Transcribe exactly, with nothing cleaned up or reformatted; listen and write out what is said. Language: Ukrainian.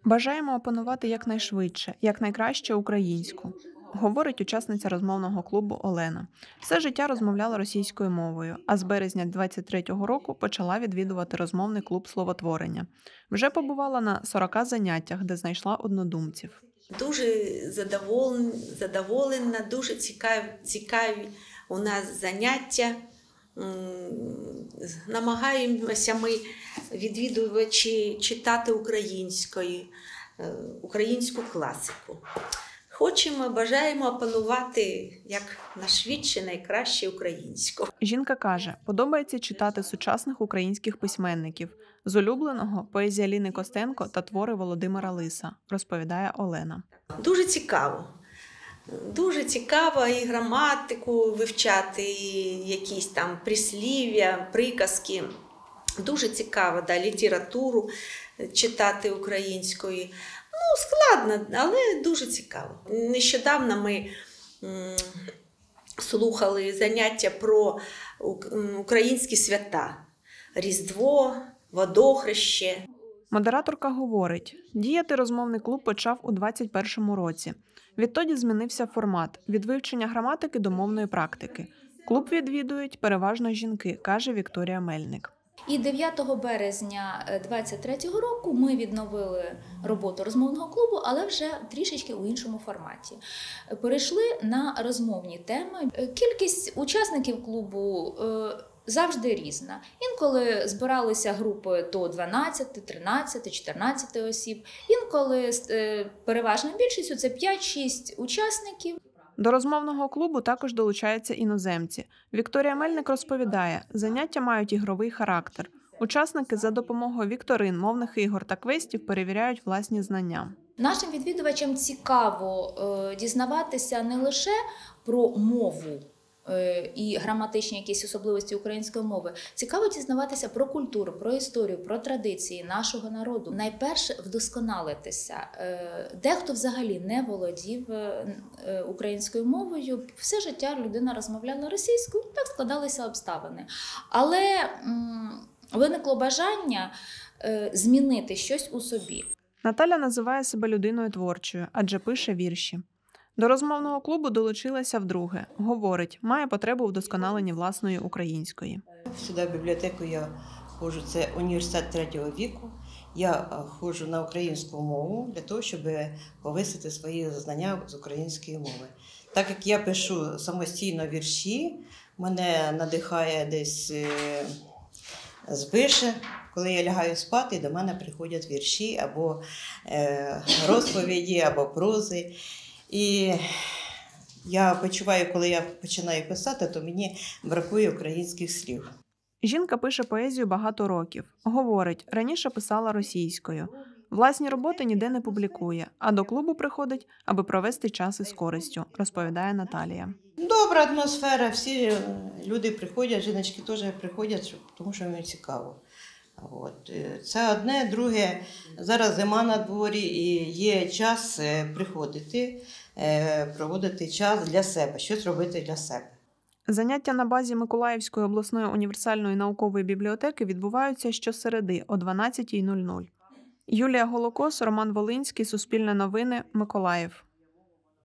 Бажаємо опанувати якнайшвидше, якнайкраще українську, говорить учасниця розмовного клубу Олена. Все життя розмовляла російською мовою, а з березня двадцять третього року почала відвідувати розмовний клуб словотворення. Вже побувала на сорока заняттях, де знайшла однодумців. Дуже задоволена, задоволена, дуже цікаві, цікаві у нас заняття. Намагаємося ми, відвідувачі, читати українською, українську класику. Хочемо, бажаємо опанувати як нашвидше, найкраще українську. Жінка каже, подобається читати сучасних українських письменників. З улюбленого – поезія Ліни Костенко та твори Володимира Лиса, розповідає Олена. Дуже цікаво. Дуже цікаво і граматику вивчати, і якісь там прислів'я, приказки. Дуже цікаво, да, літературу читати українською. Ну, складно, але дуже цікаво. Нещодавно ми м, слухали заняття про українські свята. Різдво, Водохреще. Модераторка говорить, діяти розмовний клуб почав у двадцять першому році. Відтоді змінився формат – від вивчення граматики до мовної практики. Клуб відвідують переважно жінки, каже Вікторія Мельник. І дев'ятого березня двадцять третього року ми відновили роботу розмовного клубу, але вже трішечки у іншому форматі. Перейшли на розмовні теми. Кількість учасників клубу завжди різна. Інколи збиралися групи до дванадцяти, тринадцяти, чотирнадцяти осіб. Інколи переважною більшістю це п'ять-шість учасників. До розмовного клубу також долучаються іноземці. Вікторія Мельник розповідає, заняття мають ігровий характер. Учасники за допомогою вікторин, мовних ігор та квестів перевіряють власні знання. Нашим відвідувачам цікаво е, дізнаватися не лише про мову і граматичні якісь особливості української мови. Цікаво дізнаватися про культуру, про історію, про традиції нашого народу. Найперше вдосконалитися. Дехто взагалі не володів українською мовою. Все життя людина розмовляла російською, так складалися обставини. Але виникло бажання змінити щось у собі. Наталя називає себе людиною творчою, адже пише вірші. До розмовного клубу долучилася вдруге. Говорить, має потребу в вдосконаленні власної української. Сюди в бібліотеку я ходжу, це університет третього віку. Я ходжу на українську мову для того, щоб повисити свої знання з української мови. Так як я пишу самостійно вірші, мене надихає десь звише. Коли я лягаю спати, до мене приходять вірші або розповіді, або прози. І я почуваю, коли я починаю писати, то мені бракує українських слів. Жінка пише поезію багато років. Говорить, раніше писала російською. Власні роботи ніде не публікує, а до клубу приходить, аби провести час із користю, розповідає Наталія. Добра атмосфера, всі люди приходять, жіночки теж приходять, тому що їм цікаво. От. Це одне, друге, зараз зима на дворі і є час приходити, проводити час для себе, щось робити для себе. Заняття на базі Миколаївської обласної універсальної наукової бібліотеки відбуваються щосереди о дванадцятій нуль нуль. Юлія Голокос, Роман Волинський, Суспільне новини, Миколаїв.